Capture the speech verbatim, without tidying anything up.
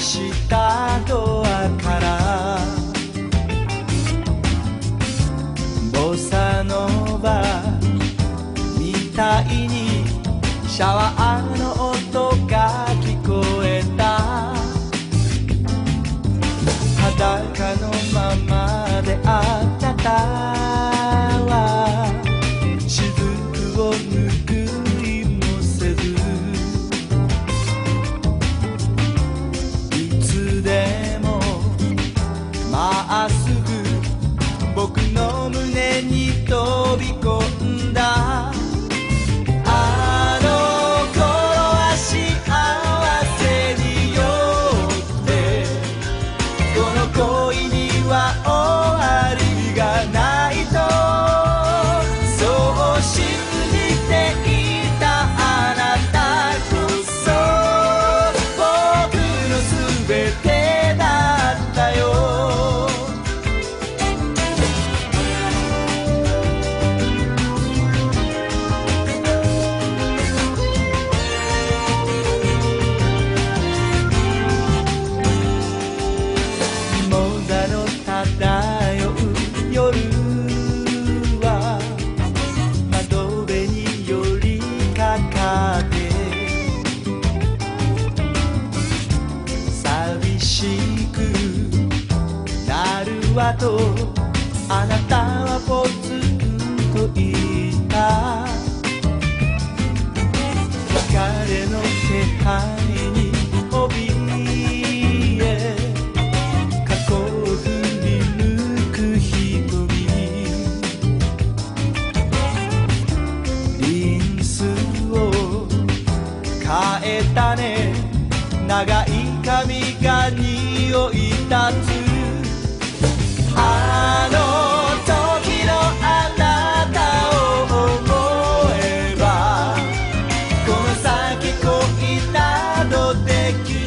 したドアからボサノバみたいにシャワーの音が聞こえた。裸のままであなたは雫を拭いもせず、いつでもまっすぐ僕の胸に飛び込んだ。あの頃は幸せに酔ってこの恋には終わりがないとそう信じていた。あなたこそ僕の全てだったよ。モザの漂う夜は窓辺に寄りかかって寂しくなるわとあなたはポツンと言った。別れの気配に怯え過去を振り抜く瞳、リンスを変えたね。長い髪が匂い立つ。あの時のあなたを思えばこの先恋などでき